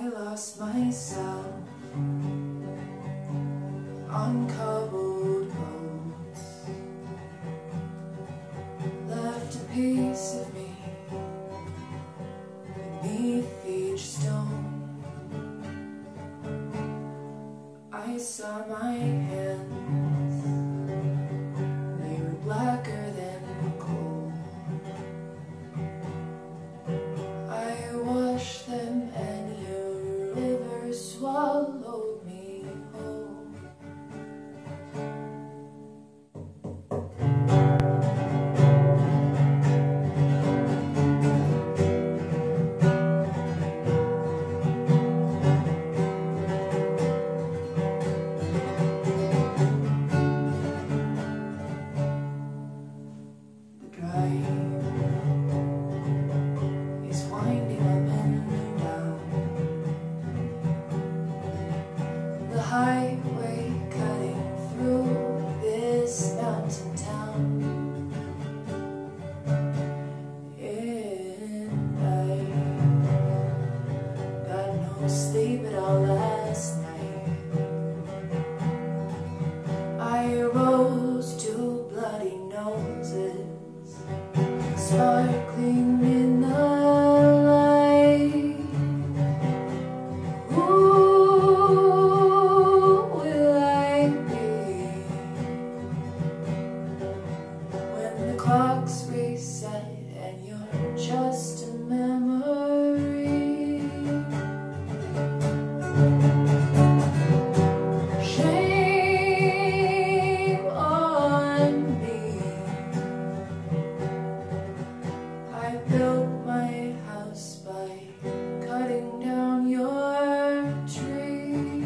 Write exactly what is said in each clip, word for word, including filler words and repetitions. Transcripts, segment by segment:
I lost myself on cobbled roads, left a piece of me beneath each stone. I saw my hands, they were blacker than coal. I washed them and your river swallowed me whole. The drive is winding up and down, the highway cutting through this mountain town. And I got no sleep at all last night. I rose to bloody noses, sparkling in the light. Who will I be when the clocks reset and you're just a memory? Shame on me, I built my house by cutting down your tree.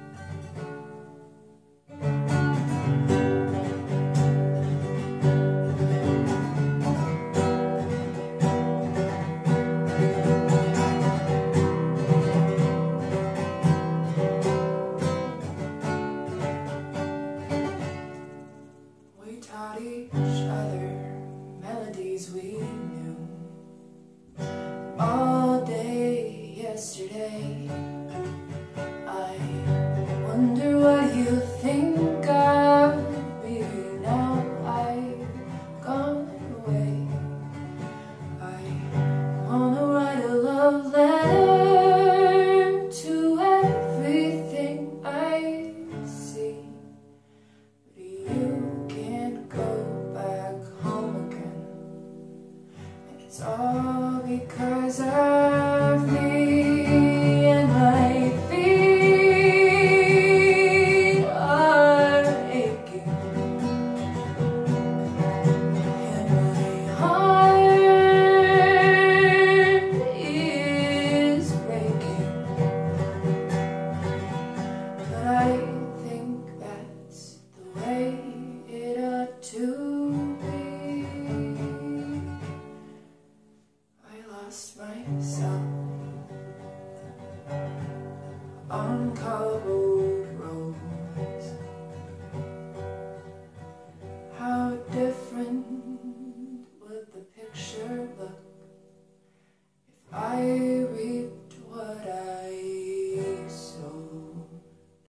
We taught each other melodies we knew all day yesterday. I wonder what you think of me now I've gone away. I wanna write a love letter to everything I see, but you can't go back home again, and it's all because of me. And my feet are aching, and my heart is breaking, but I think that's the way it ought to be. I lost myself on cobbled